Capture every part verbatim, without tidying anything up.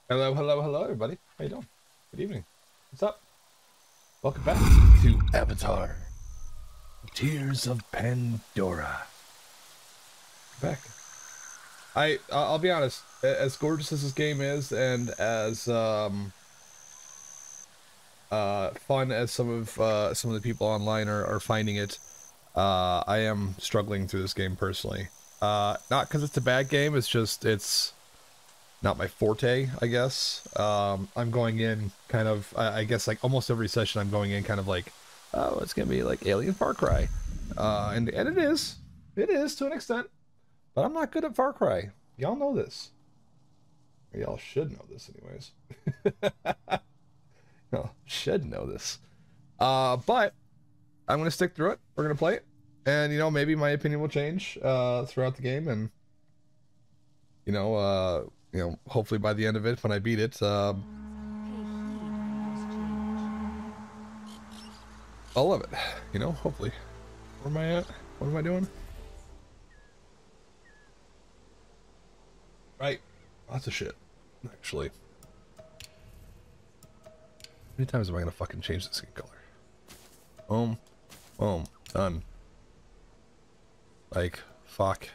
Hello, hello, hello, everybody. How you doing? Good evening. What's up? Welcome back to Avatar: Tears of Pandora. Back. I I'll be honest. As gorgeous as this game is, and as um uh fun as some of uh some of the people online are, are finding it, uh I am struggling through this game personally. Uh, not because it's a bad game. It's just it's not my forte, I guess. Um, I'm going in kind of, I, I guess, like almost every session I'm going in kind of like, oh, it's gonna be like Alien Far Cry, uh, and and it is, it is to an extent, but I'm not good at Far Cry. Y'all know this. Or y'all should know this, anyways. Y'all should know this. Uh, but I'm gonna stick through it. We're gonna play it, and you know maybe my opinion will change uh, throughout the game, and you know, uh, you know, hopefully by the end of it, when I beat it, uh, I'll love it. You know, hopefully. Where am I at? What am I doing? Right. Lots of shit, actually. How many times am I gonna fucking change the skin color? Boom. Boom. Done. Like, fuck.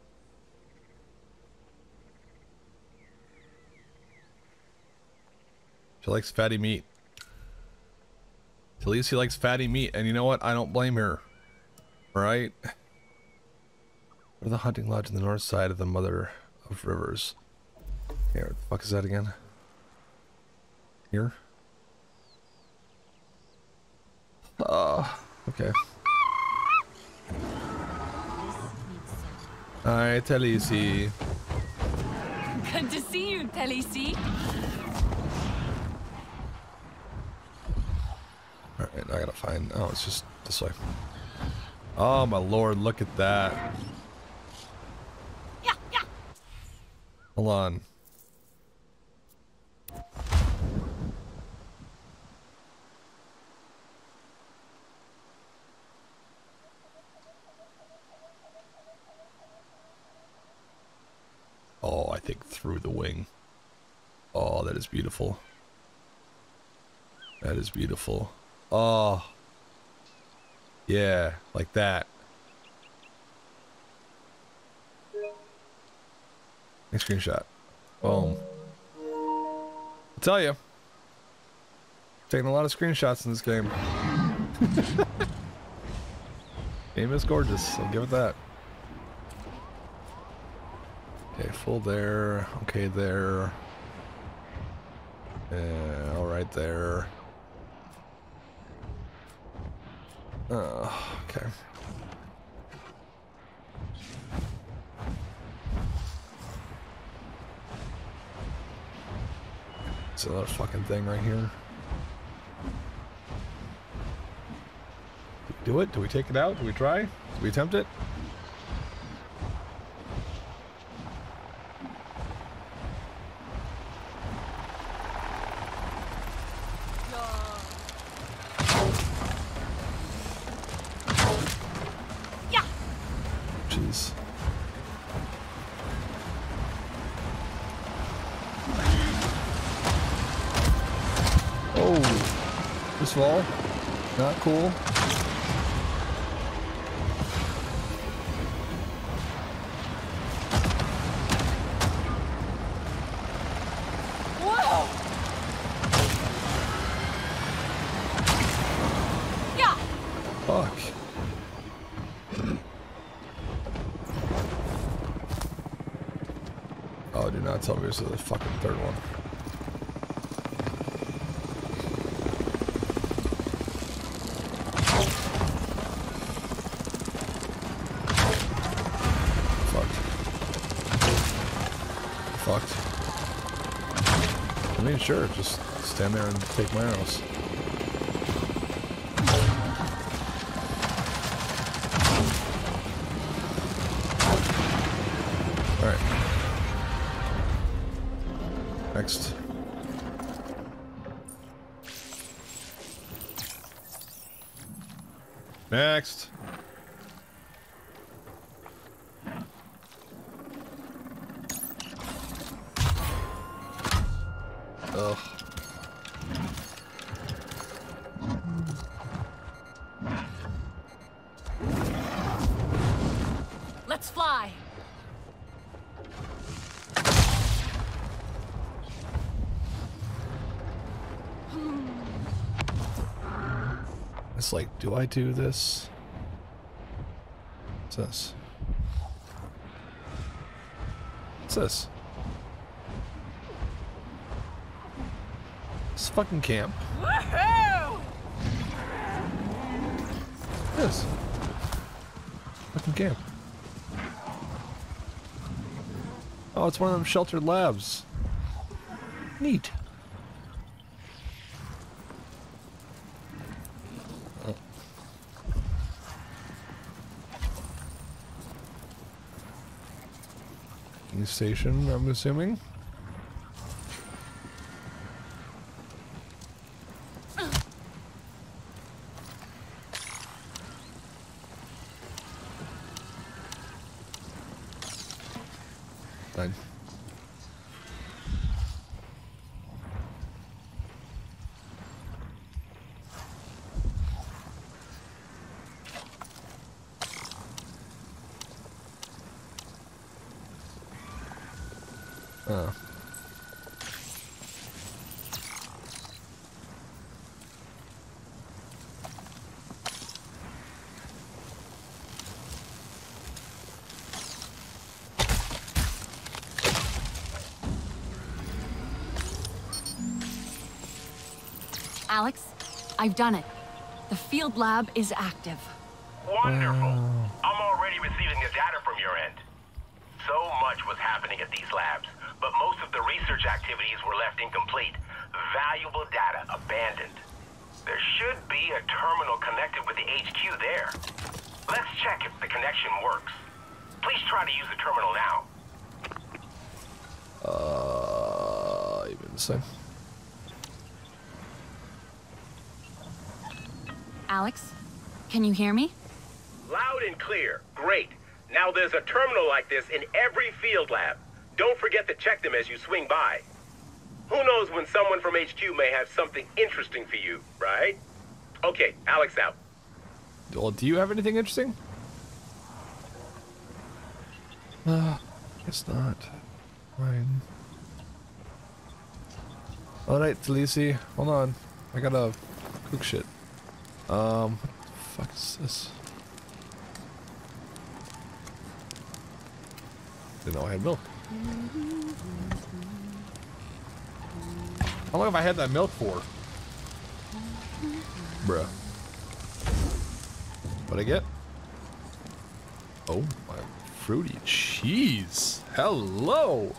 She likes fatty meat. Talisi likes fatty meat, and you know what? I don't blame her. Right? We're the hunting lodge on the north side of the Mother of Rivers. Okay, where the fuck is that again? Here? Oh, okay. Hi, Talisi. Good to see you, Talisi. Alright, I gotta find... Oh, it's just this way. Oh, my lord, look at that. Yeah, yeah. Hold on. Oh, I think through the wing. Oh, that is beautiful. That is beautiful. Oh. Yeah, like that. Next screenshot. Boom. I'll tell you. Taking a lot of screenshots in this game. Game is gorgeous, I'll give it that. Okay, full there. Okay, there. Yeah, all right there. Uh, okay. It's another fucking thing right here. Do we do it? Do we take it out? Do we try? Do we attempt it? Jeez. Oh, this fall, not cool. Whoa! Yeah. Fuck. Oh, do not tell me this is the fucking third one. Fucked. I mean, sure, just stand there and take my arrows. Alright. Next. Next. Ugh. Let's fly. It's like, do I do this? What's this? What's this? This fucking camp. Woohoo! This. Fucking camp. Oh, it's one of them sheltered labs. Neat. Oh. News station, I'm assuming. Fine. Oh. Alex, I've done it. The field lab is active. Wonderful. I'm already receiving the data from your end. So much was happening at these labs, but most of the research activities were left incomplete. Valuable data abandoned. There should be a terminal connected with the H Q there. Let's check if the connection works. Please try to use the terminal now. Uh, even the same. Alex, can you hear me? Loud and clear. Great. Now there's a terminal like this in every field lab. Don't forget to check them as you swing by. Who knows when someone from H Q may have something interesting for you, right? Okay, Alex out. Well, do you have anything interesting? Uh, guess not. Fine. Alright, Talisi, hold on. I gotta cook shit. Um, what the fuck is this? Didn't know I had milk. How long have I had that milk for? Bruh. What'd I get? Oh, my fruity cheese. Hello!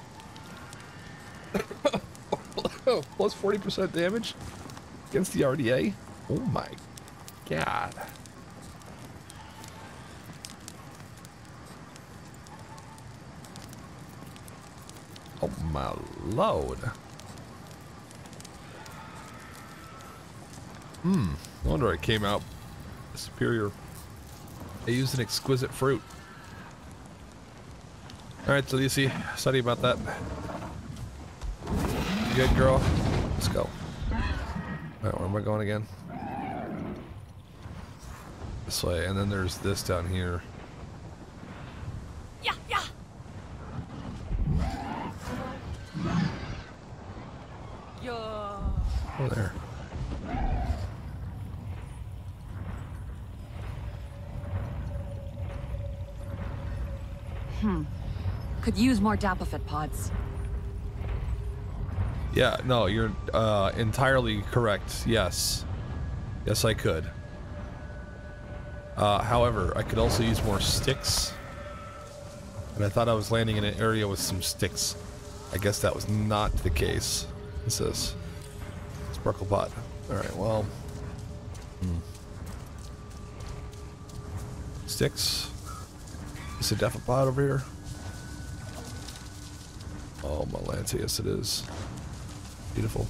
Plus forty percent damage against the R D A? Oh my god. Oh my lord. Hmm. No wonder it came out superior. They used an exquisite fruit. Alright, so you see, sorry about that. You good, girl? Let's go. Alright, where am I going again? This way, and then there's this down here. Yeah, yeah. Yo. Oh, there. Hmm. Could use more Dapafit pods. Yeah, no, you're uh, entirely correct. Yes. Yes, I could. Uh, however, I could also use more sticks. And I thought I was landing in an area with some sticks. I guess that was not the case. What's this? Sparkle pot. Alright, well. Hmm. Sticks. Is it a Dapafit over here? Oh, Malanta, yes it is. Beautiful.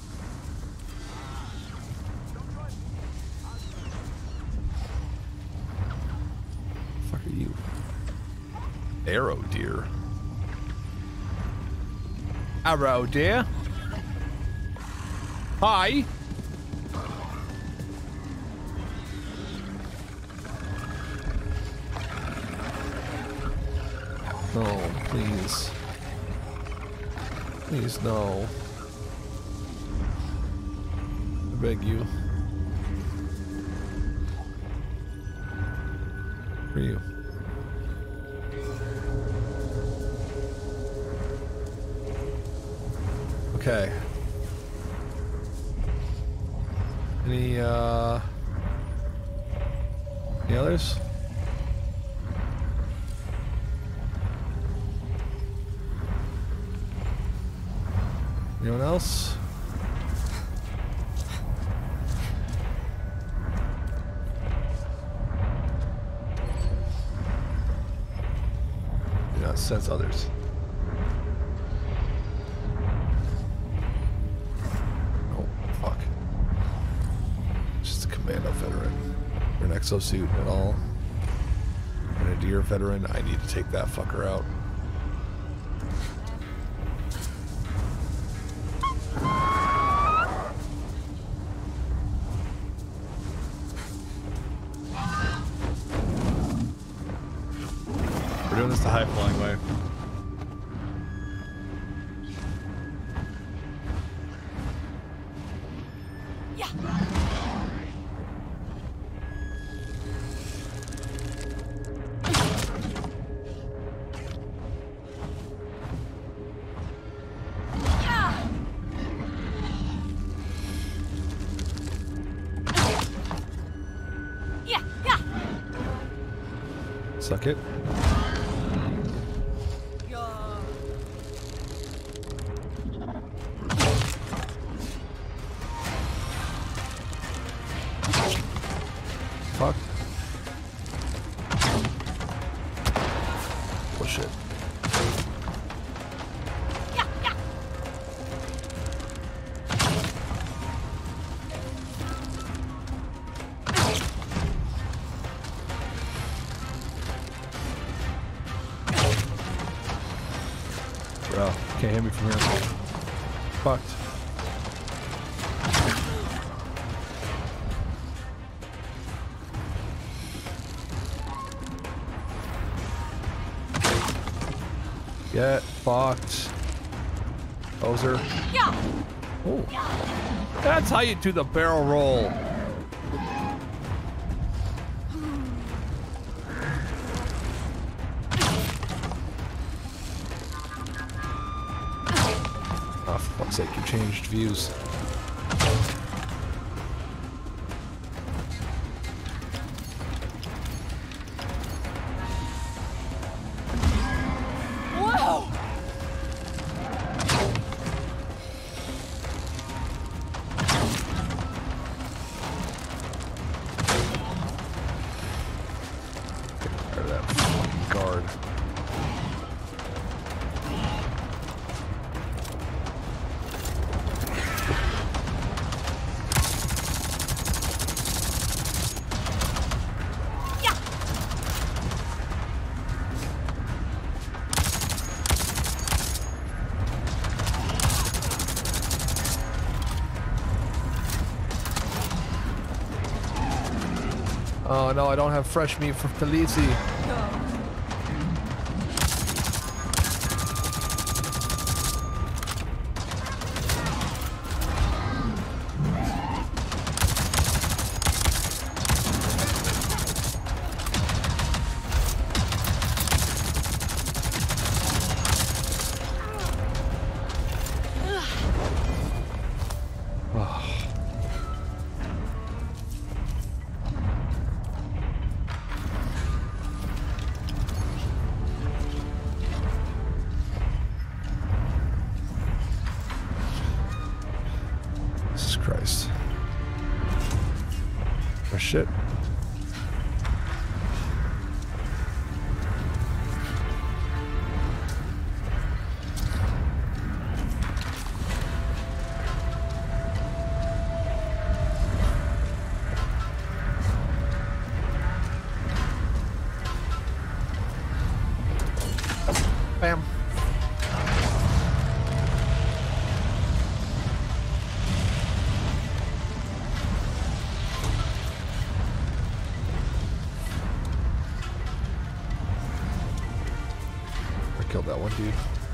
The fuck are you? Arrow deer. Arrow deer? Hi. No, please. Please, no. I beg you. For you. Okay. Any, uh... Any others? Anyone else? Do not sense others. Oh, fuck. Just a commando veteran. Or an exosuit at all. And a deer veteran. I need to take that fucker out. We're doing this the high flying way. Yeah. Yeah, yeah. Suck it. Fuck. Oh shit. Yeah, yeah. Bro, can't hit me from here. Fucked. Get fucked. Poser. Yeah. Oh. That's how you do the barrel roll. Oh, for fuck's sake, you changed views. Whoa. Tired of that fucking guard. Yeah. Oh no, I don't have fresh meat from Talisi. Jesus Christ. Oh shit. Bam. killed that one dude.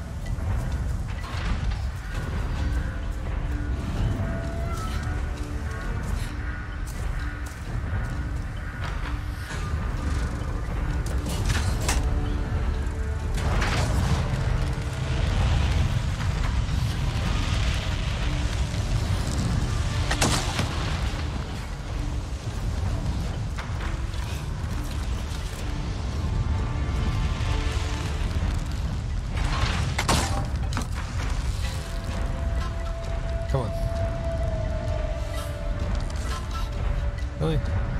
Come on. Really?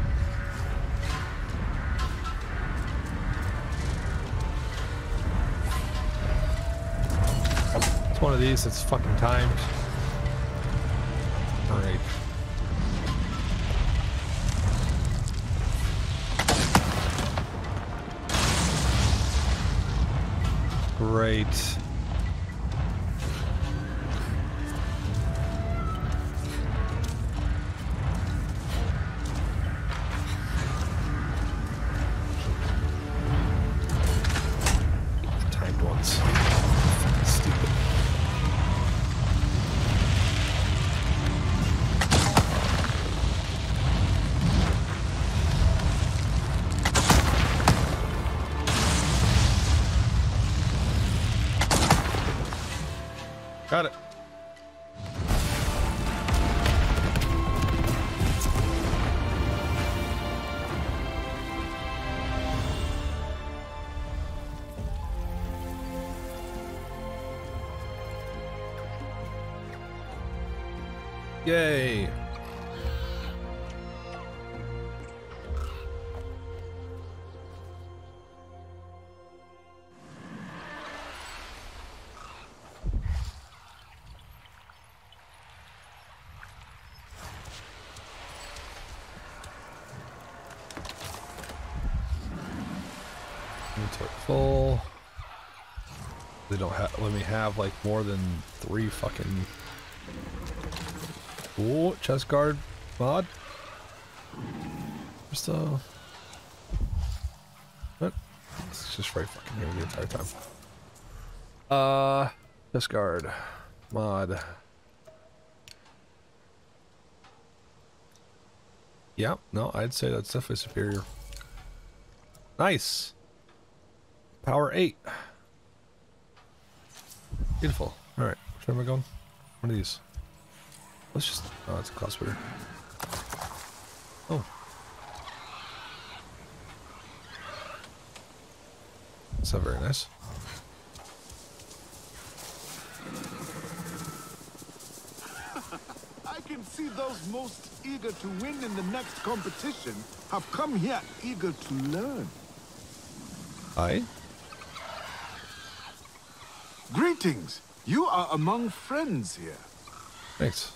It's one of these that's fucking timed. Alright. Great. Timed ones. Fucking stupid. Got it. Yay. Inventory full. They don't have let me have like more than three fucking. Ooh, chest guard mod. Just uh what? It's just right fucking here the entire time. Uh chest guard mod. Yeah, no, I'd say that's definitely superior. Nice. Power eight. Beautiful. Alright, where am I going? One of these. Let's just... Oh, it's a claw splitter. Oh. That's not very nice. I can see those most eager to win in the next competition have come here eager to learn. Aye? Greetings. You are among friends here. Thanks.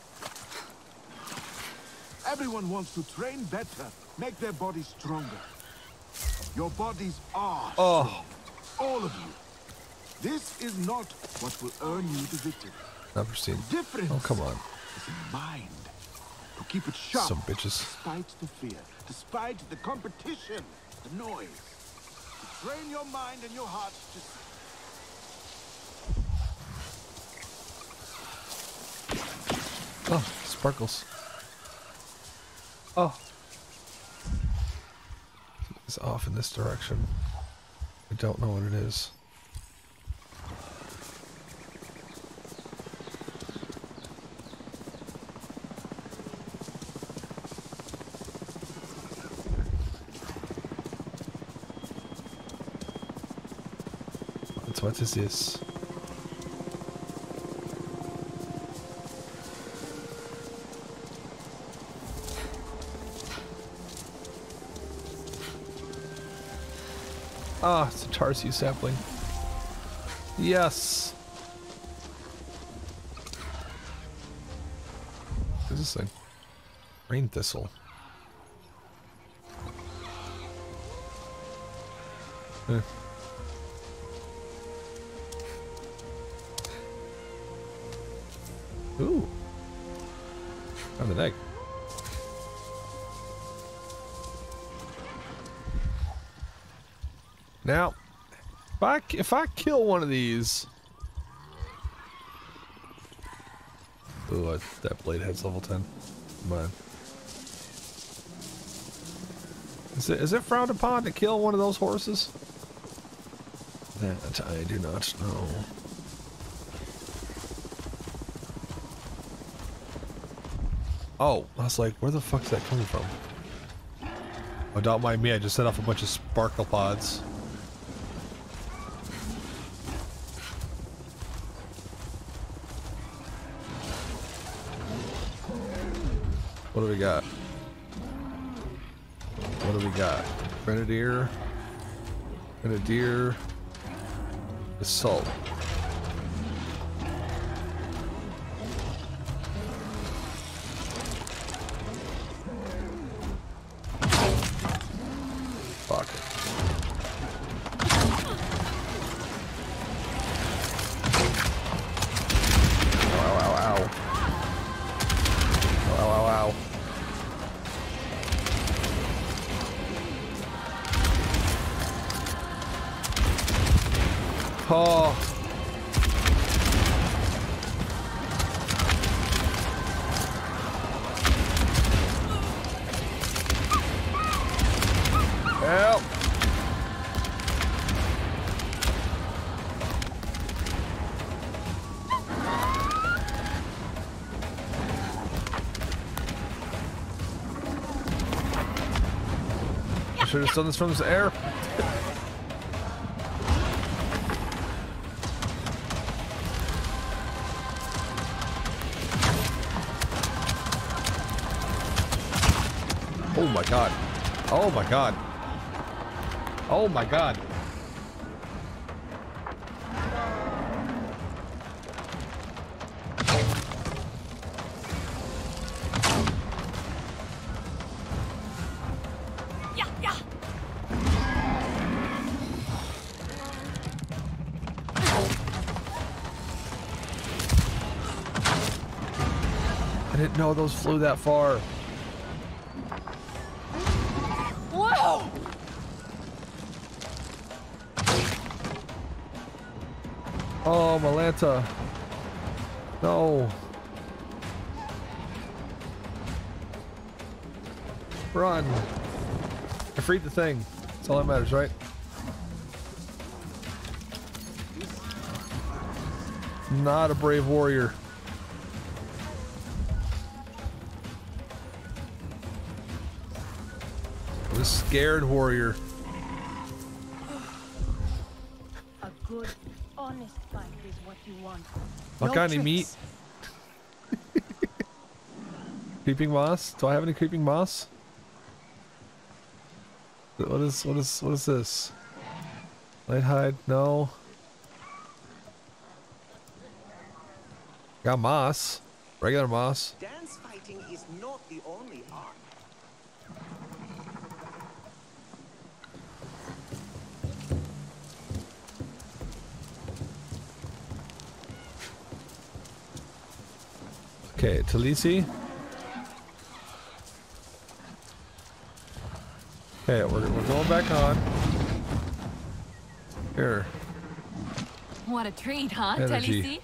Everyone wants to train better, make their bodies stronger. Your bodies are Oh. strong. All of you. This is not what will earn you the victory. Never seen. The difference Oh, come on. is in mind. To keep it sharp. Some bitches. Despite the fear, despite the competition, the noise. To train your mind and your heart to... Oh, sparkles. Oh. It's off in this direction. I don't know what it is. What, what is this? Ah, it's a Tarsi sapling. Yes. What is this thing? Rain thistle. Eh. Ooh. Found an egg. Now, If I, if I kill one of these... Ooh, I, that blade head's level ten. Come on. Is it, is it frowned upon to kill one of those horses? That I do not know. Oh, I was like, where the fuck's that coming from? Oh, don't mind me, I just set off a bunch of sparkle pods. What do we got? What do we got? Grenadier. Grenadier. Assault. Fuck. Ow, ow, ow. Ow, ow, ow. Oh. Help. I should have done this from the air. Oh my god. Oh my god. Oh my god. Yeah, yeah. I didn't know those flew that far. Whoa! Oh, Malanta. No. Run. I freed the thing. That's all that matters, right? Not a brave warrior. A scared warrior. A good, honest fight is what you want. What No kind of meat? tricks. Creeping moss? Do I have any creeping moss? What is what is what is this? Light hide? No. Got moss. Regular moss. Dance fighting is not the only art. Okay, Talisi. Okay, we're, we're going back on. Here. What a treat, huh, Energy. Talisi?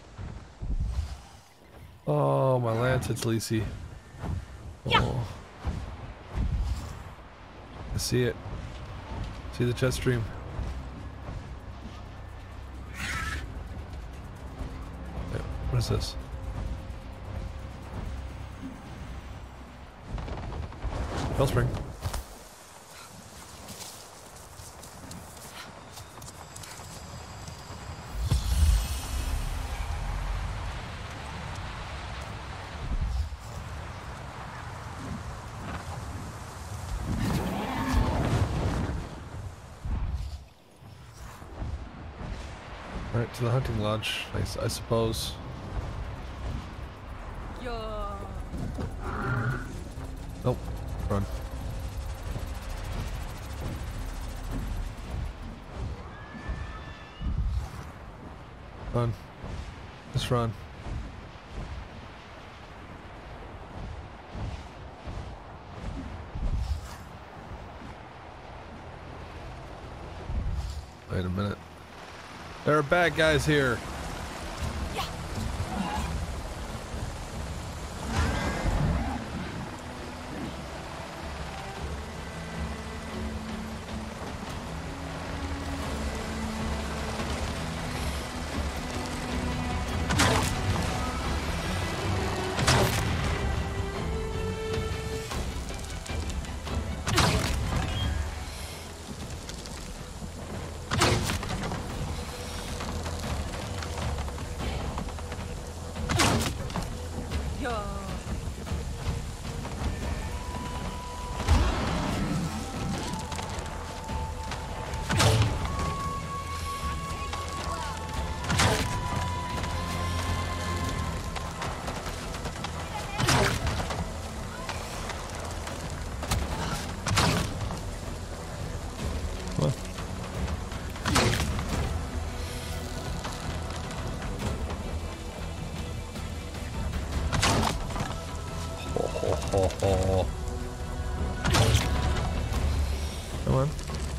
Oh, my lance, it's Talisi. Yeah. Oh. I see it. See the chest stream. Okay, what is this? Bellspring. Right to the hunting lodge, I, s- I suppose. Yo. Nope. Run. Run. Just run. Wait a minute. There are bad guys here. Oh, oh. Come on.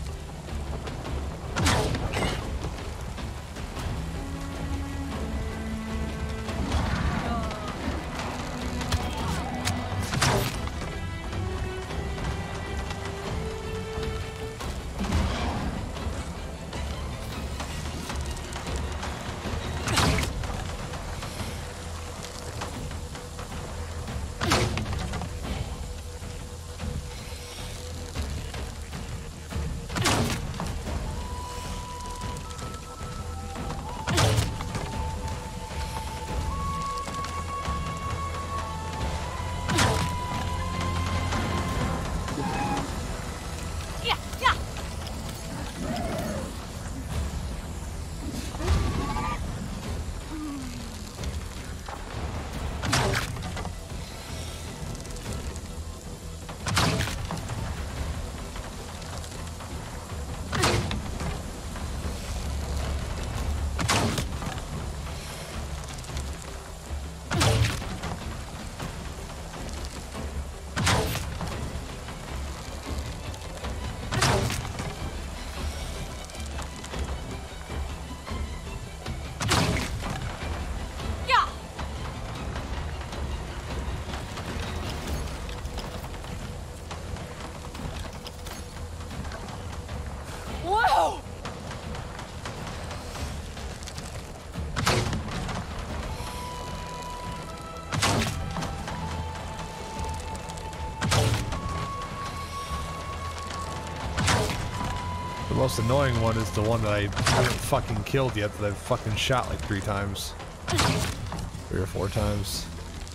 The most annoying one is the one that I haven't fucking killed yet, that I've fucking shot like three times. Three or four times.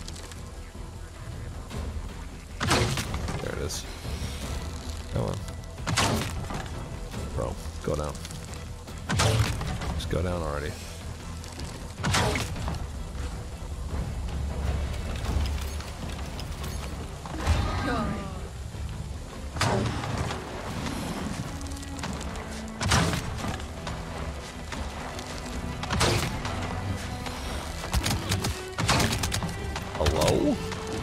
There it is. Come on. Bro, go down. Just go down already. Hello?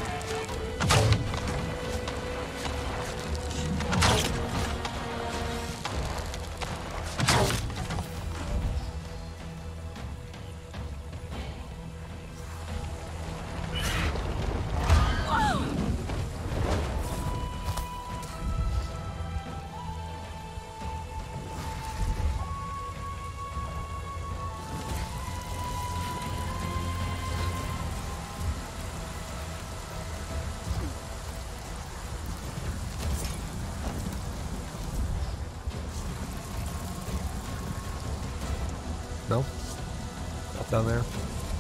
No? Up down there?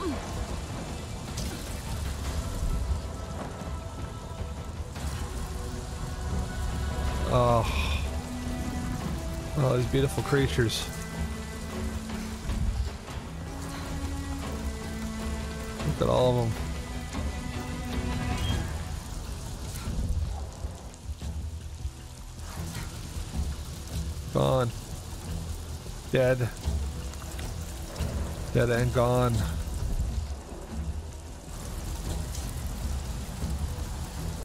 Oh. Oh, these beautiful creatures. Look at all of them. Gone. Dead. Dead and gone.